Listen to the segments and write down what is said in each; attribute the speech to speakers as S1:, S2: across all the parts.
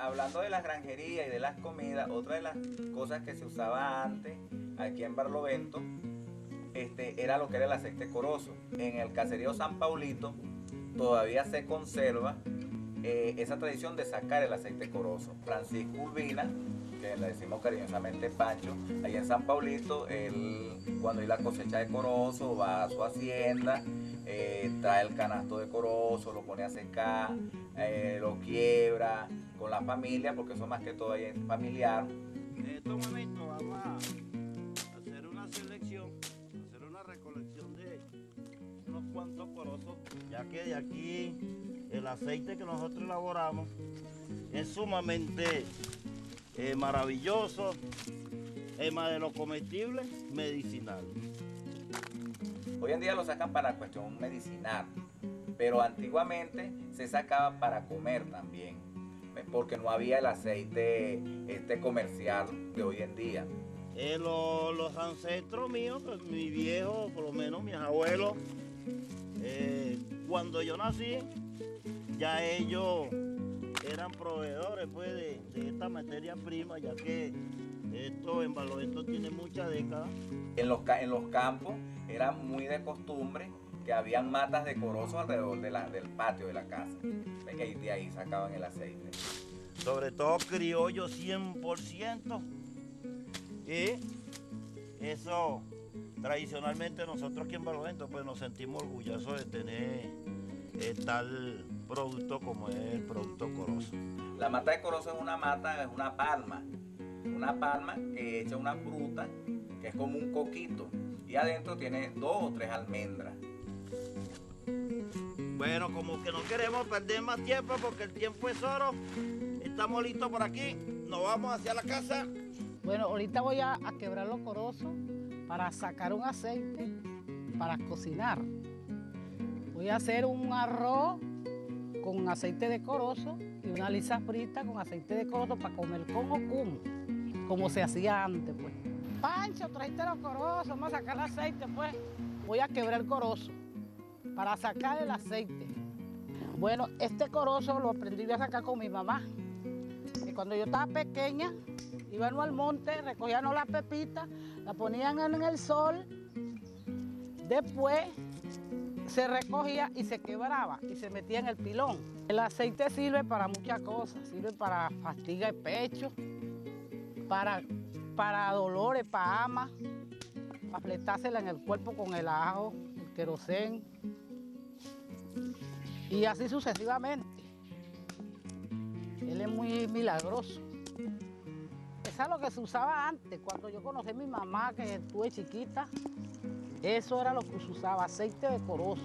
S1: hablando de las granjerías y de las comidas, otra de las cosas que se usaba antes aquí en Barlovento era lo que era el aceite corozo. En el caserío San Paulito todavía se conserva esa tradición de sacar el aceite corozo. Francisco Urbina, que le decimos cariñosamente Pancho, ahí en San Paulito, él cuando hay la cosecha de corozo va a su hacienda, trae el canasto de corozo, lo pone a secar, lo quiebra con la familia, porque eso más que todo ahí es familiar.
S2: En estos momentos vamos a hacer una selección, hacer una recolección de unos cuantos corozos, ya que de aquí el aceite que nosotros elaboramos es sumamente maravilloso, además de lo comestible, medicinal.
S1: Hoy en día lo sacan para cuestión medicinal, pero antiguamente se sacaba para comer también, porque no había el aceite comercial de hoy en día.
S2: Los ancestros míos, pues, mi viejo, por lo menos mis abuelos, cuando yo nací, ya ellos eran proveedores pues, de esta materia prima, ya que esto en Barlovento tiene muchas décadas.
S1: En los campos era muy de costumbre que habían matas de corozo alrededor del patio de la casa. Y de ahí sacaban el aceite.
S2: Sobre todo criollo 100%. Y eso, tradicionalmente nosotros aquí en Barlovento pues nos sentimos orgullosos de tener tal producto como es el producto corozo.
S1: La mata de corozo es una palma que echa una fruta que es como un coquito y adentro tiene 2 o 3 almendras.
S2: Bueno, como que no queremos perder más tiempo porque el tiempo es oro, estamos listos por aquí, nos vamos hacia la casa.
S3: Bueno, ahorita voy a quebrar los corozos para sacar un aceite para cocinar. Voy a hacer un arroz con aceite de corozo y una lisa frita con aceite de corozo para comer con ocumo, como se hacía antes, pues. Pancho, trajiste los corozos, vamos a sacar el aceite, pues. Voy a quebrar el corozo para sacar el aceite. Bueno, este corozo lo aprendí a sacar con mi mamá. Que cuando yo estaba pequeña, íbamos al monte, recogíamos la pepita, la ponían en el sol, después se recogía y se quebraba y se metía en el pilón. El aceite sirve para muchas cosas, sirve para fatiga de pecho, para dolores, para amas, para fletársela en el cuerpo con el ajo, el querosén y así sucesivamente. Él es muy milagroso. Eso es lo que se usaba antes, cuando yo conocí a mi mamá, que estuve chiquita. Eso era lo que se usaba, aceite de corozo.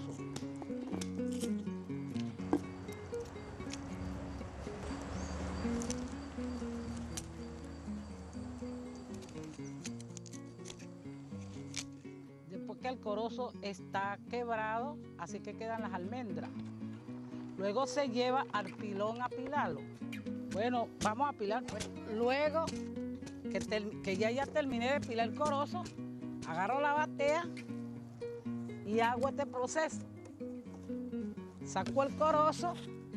S3: Después que el corozo está quebrado, así que quedan las almendras. Luego se lleva al pilón a pilarlo. Bueno, vamos a pilar, pues. Luego que ya terminé de pilar el corozo, agarro la batea y hago este proceso. Saco el corozo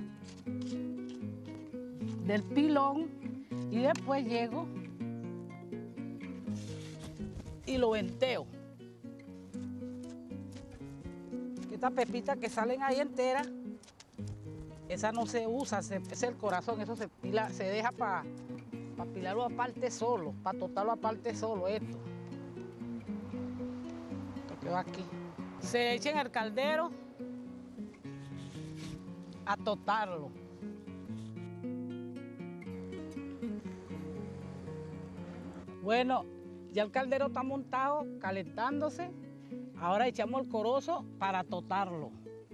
S3: del pilón y después llego y lo venteo. Estas pepitas que salen ahí enteras, esa no se usa, es el corazón, eso se pila, se deja para pilarlo aparte solo, para totarlo aparte solo esto. Esto que va aquí. Se echa en el caldero a totarlo. Bueno, ya el caldero está montado, calentándose. Ahora echamos el corozo para totarlo.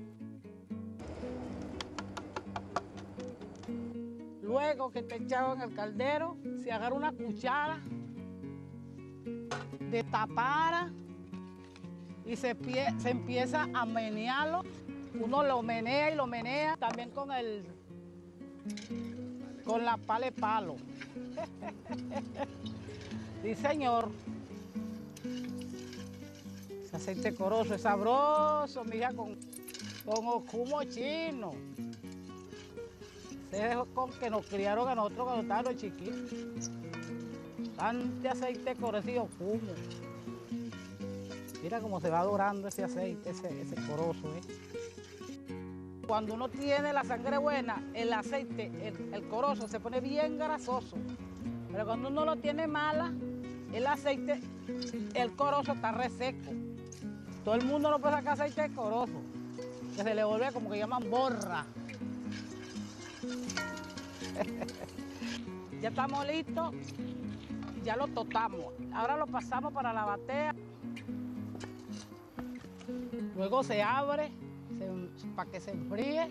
S3: Luego que está echado en el caldero, se agarra una cuchara de tapara y se empieza a menearlo. Uno lo menea y lo menea también con la pala de palo. Sí, señor. Ese aceite corozo es sabroso, mira, con ocumo chino. Ese es con que nos criaron a nosotros cuando estábamos chiquitos. Bastante aceite corocido, fumo. Mira cómo se va dorando ese aceite, ese corozo, ¿eh? Cuando uno tiene la sangre buena, el aceite, el corozo se pone bien grasoso. Pero cuando uno lo tiene mala, el aceite, el corozo está reseco. Todo el mundo no puede sacar aceite de corozo, que se le vuelve como que llaman borra. Ya estamos listos, ya lo tostamos. Ahora lo pasamos para la batea. Luego se abre para que se enfríe,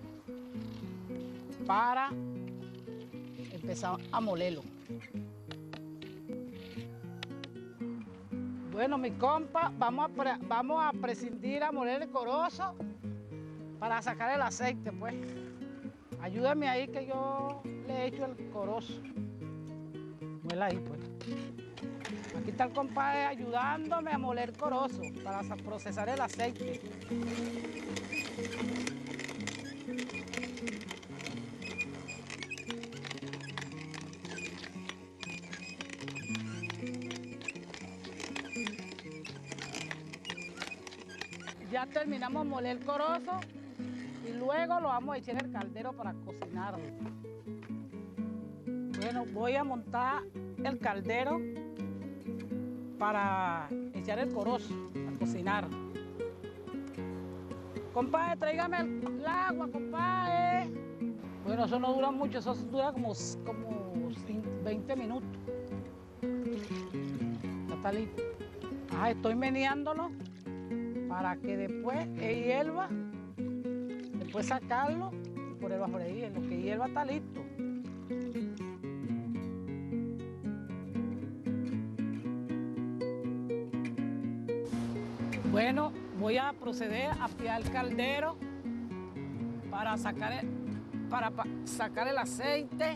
S3: para empezar a molerlo. Bueno, mi compa, vamos a prescindir a moler el corozo para sacar el aceite, pues. Ayúdame ahí que yo le echo el corozo. Muela ahí, pues. Aquí está el compadre ayudándome a moler el corozo para procesar el aceite. Ya terminamos de moler el corozo y luego lo vamos a echar en el caldero para cocinarlo. Bueno, voy a montar el caldero para echar el corozo, a cocinar. Compadre, tráigame el agua, compadre. Bueno, eso no dura mucho, eso dura como 20 minutos. Ya está listo. Estoy meneándolo para que después hierva, después sacarlo y ponerlo a freír. En lo que hierva está listo. Bueno, voy a proceder a apiar el caldero para sacar el aceite.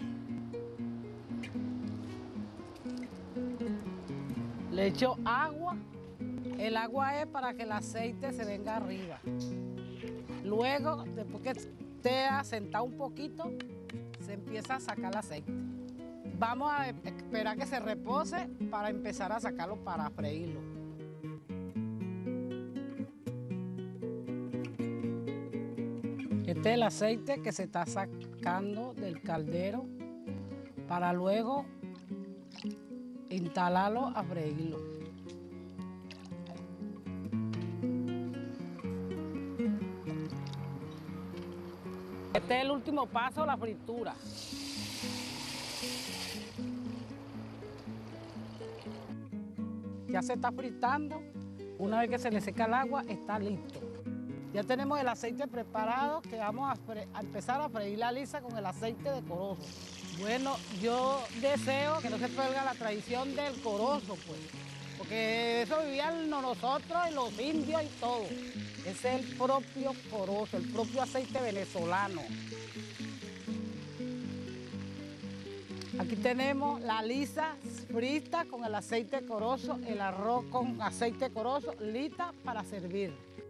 S3: Le echo agua. El agua es para que el aceite se venga arriba. Luego, después que esté asentado un poquito, se empieza a sacar el aceite. Vamos a esperar que se repose para empezar a sacarlo para freírlo. Este es el aceite que se está sacando del caldero para luego instalarlo a freírlo. Este es el último paso, la fritura. Ya se está fritando. Una vez que se le seca el agua, está listo. Ya tenemos el aceite preparado que vamos a empezar a freír la lisa con el aceite de corozo. Bueno, yo deseo que no se pierda la tradición del corozo, pues, porque eso vivían nosotros y los indios y todo. Ese es el propio corozo, el propio aceite venezolano. Aquí tenemos la lisa frita con el aceite de corozo, el arroz con aceite de corozo, lista para servir.